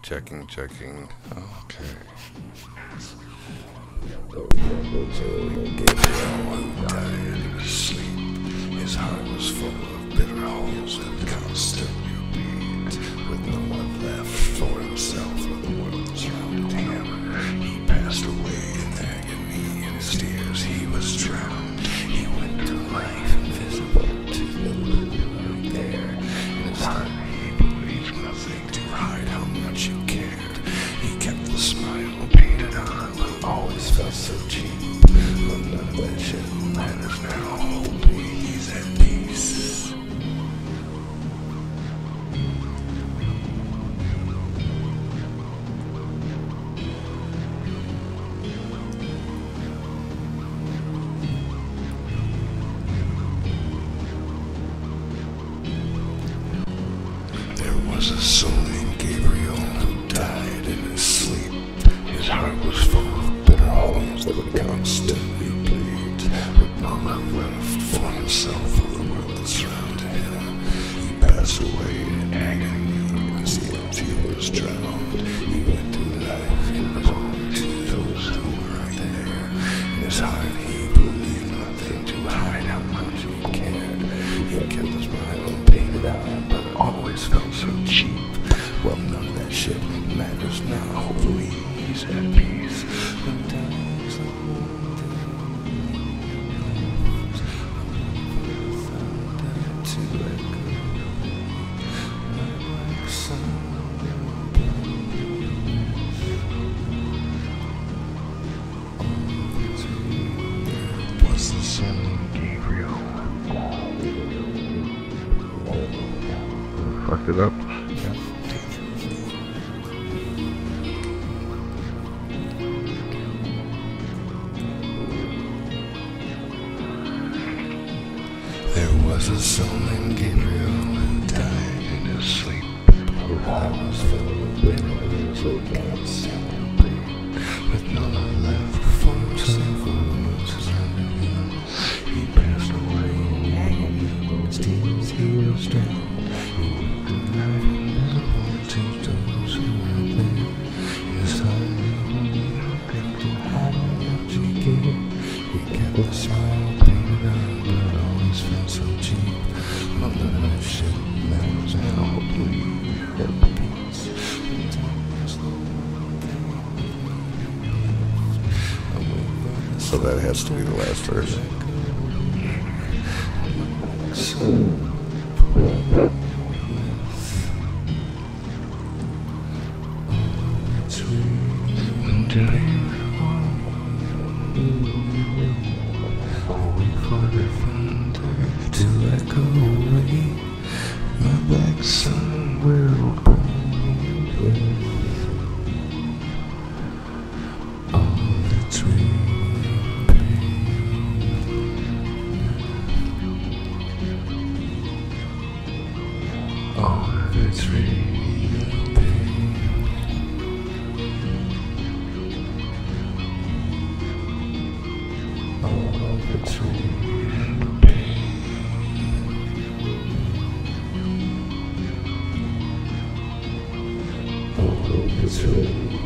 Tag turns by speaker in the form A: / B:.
A: Checking. Okay. So Gabriel died in his sleep. His heart was full of bitter holes that constantly beat. With no one left for himself or the world surrounded him, he passed away in agony. In his tears he was drowned. He went through life invisible to those who were there. In his heart he believed nothing to hide how much he cared. He kept the smile painted on, but always felt so cheap. But none of that shit matters now. Only he's at peace. There was a soul named Gabriel who died in his sleep. His heart was full of bitter holes that would constantly bleed. With no love left for himself or the world that surrounded him, he passed away in agony as the empty was drowned. He went through life invisible to those who were right there. In his heart he believed nothing to hide how much he cared. He kept his smile painted out, but it always felt so cheap. Well, none of that shit matters now. Hopefully he's at peace. When times like one to echo my black sun. Was the sun Gabriel? Fucked it up. There was a soul named Gabriel who died in his sleep. His heart was filled with winners who can't breathe. With no love left for himself or the world surrounding him, he passed away in agony. In his tears he was drowned. He went through life invisible to those who were there. His heart believed nothing to hide how much he cared. He kept a smile painted on, but always felt so cheap. None of that shit matters now. Hopefully at peace. So that has to be the last verse. Wait for the thunder to echo away. My black sun will burn with all its real pain. All of its real pain. All of its real pain. All of its real